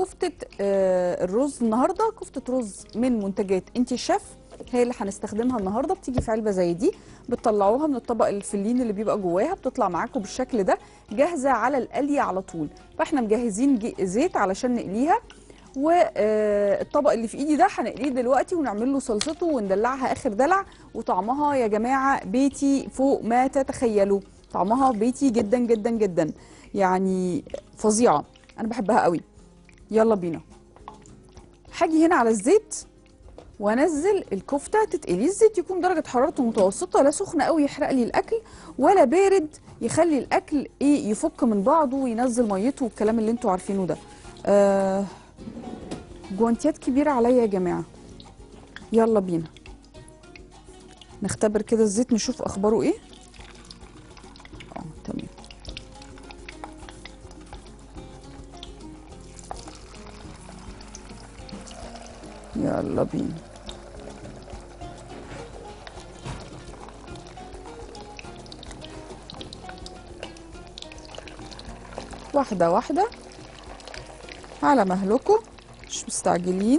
كفتة الرز النهارده، كفتة رز من منتجات انتي شيف، هي اللي هنستخدمها النهارده. بتيجي في علبه زي دي، بتطلعوها من الطبق الفلين اللي بيبقى جواها، بتطلع معاكم بالشكل ده جاهزه على القلي على طول. فاحنا مجهزين زيت علشان نقليها، والطبق اللي في ايدي ده هنقليه دلوقتي ونعمل له صلصته وندلعها اخر دلع. وطعمها يا جماعه بيتي فوق ما تتخيلوا، طعمها بيتي جدا جدا جدا، يعني فظيعه، انا بحبها قوي. يلا بينا. هاجي هنا على الزيت وانزل الكفته تتقلي. الزيت يكون درجه حرارته متوسطه، لا سخن قوي يحرق لي الاكل ولا بارد يخلي الاكل يفك من بعضه وينزل ميته والكلام اللي انتوا عارفينه ده. جوانتيات كبيره عليا يا جماعه. يلا بينا نختبر كده الزيت نشوف اخباره ايه. تمام. يلا بينا. واحدة واحدة على مهلكم، مش مستعجلين،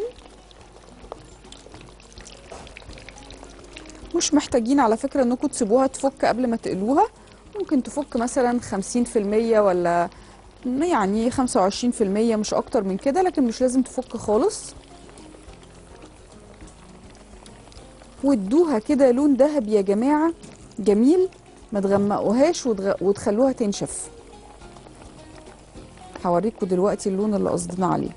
مش محتاجين على فكرة انكم تسيبوها تفك قبل ما تقلوها. ممكن تفك مثلا 50% ولا يعني 25%، مش اكتر من كده، لكن مش لازم تفك خالص. وادوها كده لون ذهبي يا جماعة جميل، ما تغمقوهاش وتخلوها تنشف. هوريكم دلوقتي اللون اللي قصدنا عليه.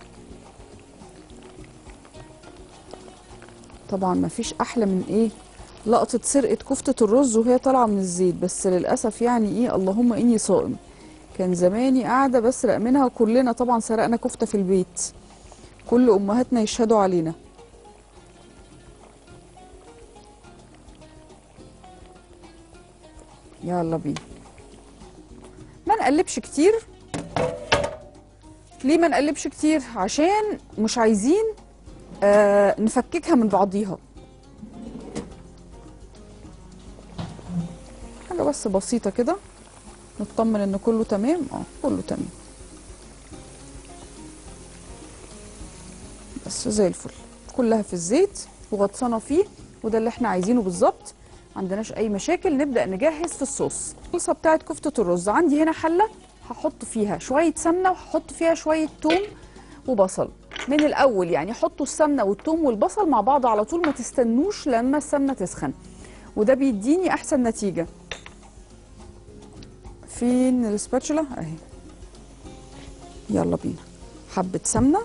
طبعا ما فيش احلى من لقطة سرقة كفتة الرز وهي طالعة من الزيت، بس للأسف يعني اللهم إني صائم. كان زماني قاعدة بسرق منها، وكلنا طبعا سرقنا كفتة في البيت، كل أمهاتنا يشهدوا علينا. يلا بينا. ما نقلبش كتير. ليه ما نقلبش كتير؟ عشان مش عايزين نفككها من بعضيها. حاجة بس بسيطة كده نطمن ان كله تمام. كله تمام، بس زي الفل. كلها في الزيت وغطسانه فيه، وده اللي احنا عايزينه بالظبط. عندناش اي مشاكل. نبدا نجهز في الصوص. الصلصه بتاعت كفته الرز عندي هنا حله، هحط فيها شويه سمنه وهحط فيها شويه توم وبصل من الاول. يعني حطوا السمنه والثوم والبصل مع بعض على طول، ما تستنوش لما السمنه تسخن، وده بيديني احسن نتيجه. فين السباتشولا؟ اهي. يلا بينا. حبه سمنه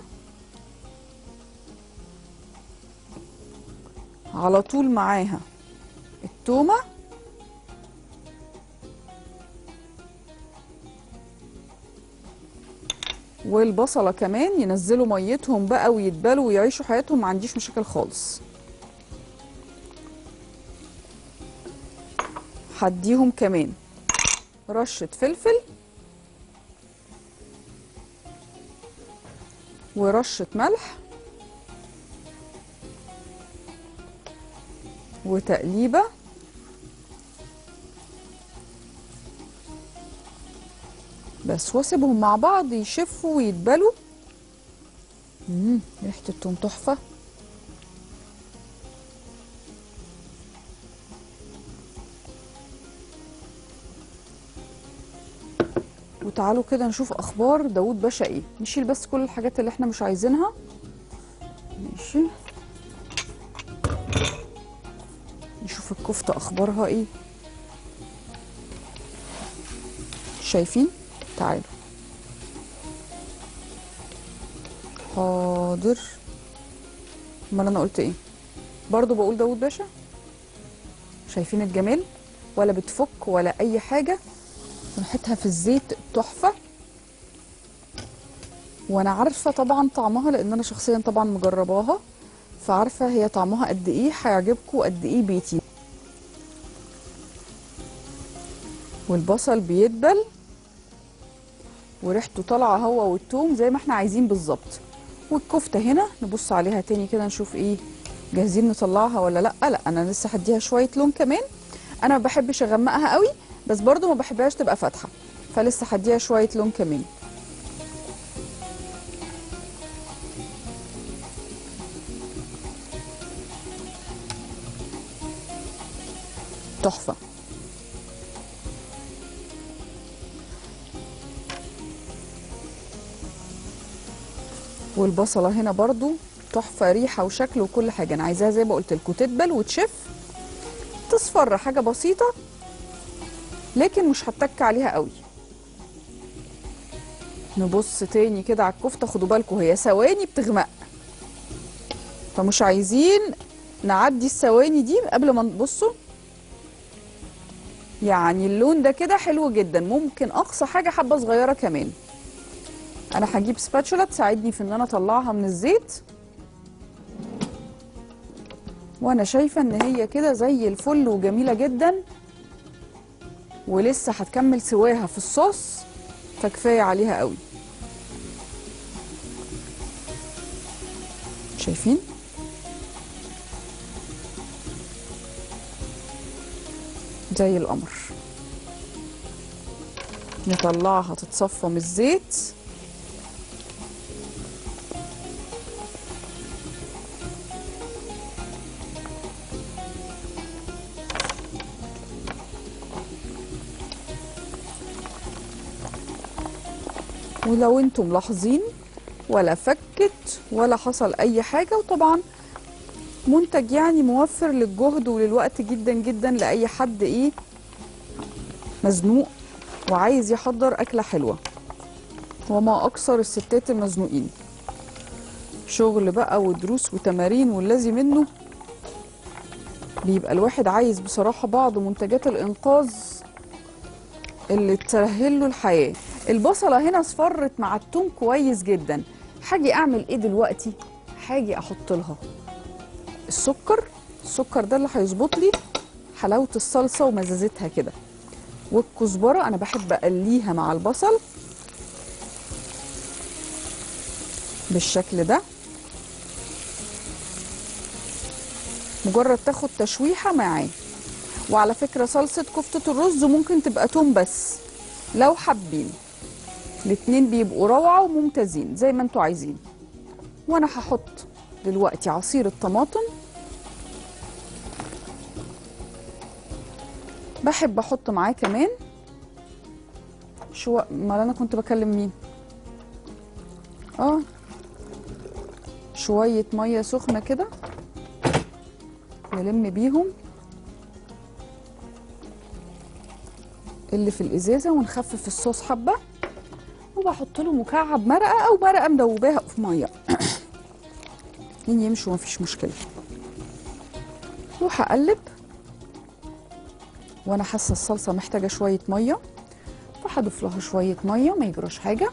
على طول، معاها التومه والبصله كمان، ينزلوا ميتهم بقى ويتبلوا ويعيشوا حياتهم، ما عنديش مشاكل خالص. هديهم كمان رشه فلفل ورشه ملح وتقليبه. بس واسيبهم مع بعض يشفوا ويتبلوا. ريحه التوم تحفه. وتعالوا كده نشوف اخبار داوود باشا ايه. نشيل بس كل الحاجات اللي احنا مش عايزينها. ماشي. نشوف الكفته اخبارها ايه. شايفين؟ تعالوا. حاضر. امال انا قلت ايه؟ برضو بقول داوود باشا. شايفين الجمال؟ ولا بتفك ولا اي حاجه، ريحتها في الزيت تحفه. وانا عارفه طبعا طعمها، لان انا شخصيا طبعا مجرباها، فعارفه هي طعمها قد ايه هيعجبكم، قد ايه بيتي. والبصل بيدبل وريحته طالعه هو والثوم زي ما احنا عايزين بالظبط. والكفته هنا نبص عليها تاني كده نشوف ايه، جاهزين نطلعها ولا لا. لا انا لسه هديها شويه لون كمان. انا ما بحبش اغمقها قوي، بس برضو ما بحبهاش تبقى فاتحه، فلسه هديها شويه لون كمان. تحفه. والبصله هنا برضو تحفه، ريحه وشكل وكل حاجه. انا عايزاها زي ما قلت لكم تدبل وتشف، تصفر حاجه بسيطه، لكن مش هتك عليها قوي. نبص تاني كده على الكفته، خدوا بالكم هي ثواني بتغمق، فمش عايزين نعدي الثواني دي قبل ما نبصوا. يعني اللون ده كده حلو جدا، ممكن اقصى حاجه حبه صغيره كمان. انا هجيب سباتشولا تساعدني في ان انا اطلعها من الزيت، وانا شايفه ان هي كده زي الفل وجميله جدا، ولسه هتكمل سواها في الصوص، فكفايه عليها قوي. شايفين؟ زي القمر. نطلعها تتصفى من الزيت. ولو انتم ملاحظين ولا فكت ولا حصل اي حاجه، وطبعا منتج يعني موفر للجهد وللوقت جدا جدا لاي حد ايه مزنوق وعايز يحضر اكله حلوه. وما اكثر الستات المزنوقين، شغل بقى ودروس وتمارين والذي منه، بيبقى الواحد عايز بصراحه بعض منتجات الانقاذ اللي تسهل له الحياه. البصله هنا اصفرت مع الثوم كويس جدا. هاجي اعمل ايه دلوقتي؟ هاجي احط لها السكر ده اللي هيظبط لي حلاوه الصلصه ومزازتها كده، والكزبره انا بحب اقليها مع البصل بالشكل ده، مجرد تاخد تشويحه معاه. وعلى فكره صلصه كفته الرز ممكن تبقى توم بس لو حابين، الاتنين بيبقوا روعه وممتازين زي ما انتوا عايزين. وانا هحط دلوقتي عصير الطماطم، بحب احط معاه كمان ما انا كنت بكلم مين؟ شويه ميه سخنه كده نلم بيهم اللي في الازازه ونخفف الصوص حبه، وبحط له مكعب مرقه او مرقه مدوباها في ميه اتنين يمشوا مفيش مشكله. وهقلب وانا حاسه الصلصه محتاجه شويه ميه، فهضيف لها شويه ميه ما يجراش حاجه.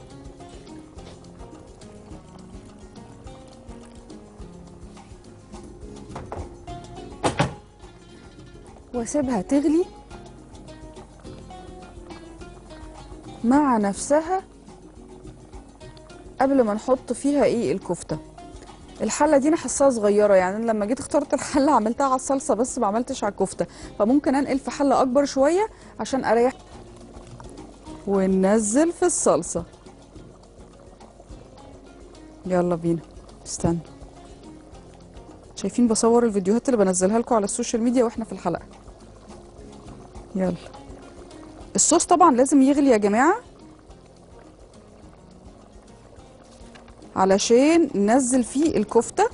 واسيبها تغلي مع نفسها قبل ما نحط فيها ايه الكفته. الحله دي انا حاساها صغيره، يعني أنا لما جيت اخترت الحله عملتها على الصلصه بس ما عملتش على الكفته، فممكن انقل في حله اكبر شويه عشان اريح. وننزل في الصلصه. يلا بينا. استنى، شايفين بصور الفيديوهات اللي بنزلها لكم على السوشيال ميديا واحنا في الحلقه. يلا. الصوص طبعا لازم يغلي يا جماعه علشان ننزل فيه الكفته.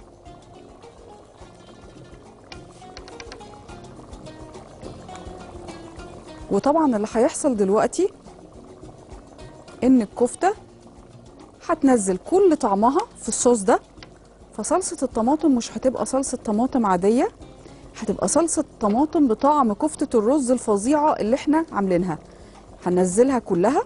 وطبعا اللي هيحصل دلوقتي ان الكفته هتنزل كل طعمها في الصوص ده، فصلصه الطماطم مش هتبقى صلصه طماطم عاديه، هتبقى صلصه طماطم بطعم كفته الرز الفظيعه اللي احنا عاملينها. هننزلها كلها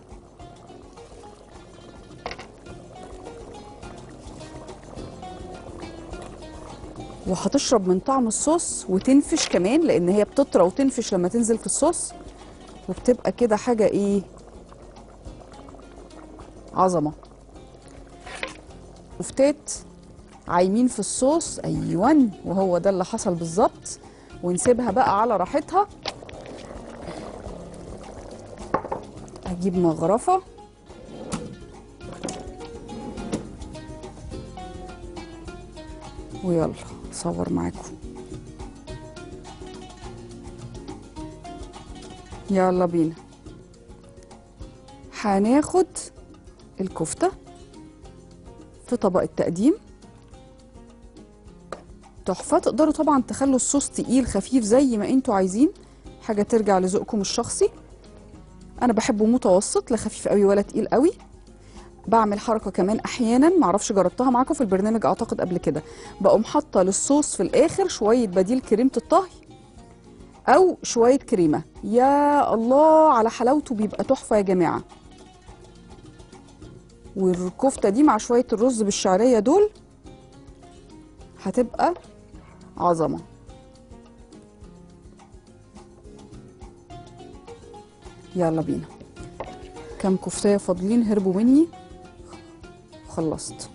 وهتشرب من طعم الصوص وتنفش كمان، لان هي بتطرى وتنفش لما تنزل في الصوص، وبتبقى كده حاجه ايه عظمه. كفتات عايمين في الصوص، ايوان، وهو ده اللي حصل بالظبط. ونسيبها بقى على راحتها. اجيب مغرفه ويلا اصور معاكم. يلا بينا. هناخد الكفتة في طبق التقديم. تحفة. تقدروا طبعا تخلوا الصوص تقيل خفيف زي ما انتوا عايزين، حاجة ترجع لذوقكم الشخصي. انا بحبه متوسط، لا خفيف قوي ولا تقيل قوي. بعمل حركة كمان احيانا، معرفش جربتها معاكم في البرنامج اعتقد قبل كده، بقوم حاطة للصوص في الاخر شوية بديل كريمة الطهي او شوية كريمة. يا الله على حلاوته، بيبقى تحفة يا جماعة. والكفتة دي مع شوية الرز بالشعرية دول هتبقى عظمة. يلا بينا. كام كفتاية فاضلين هربوا مني، خلصت.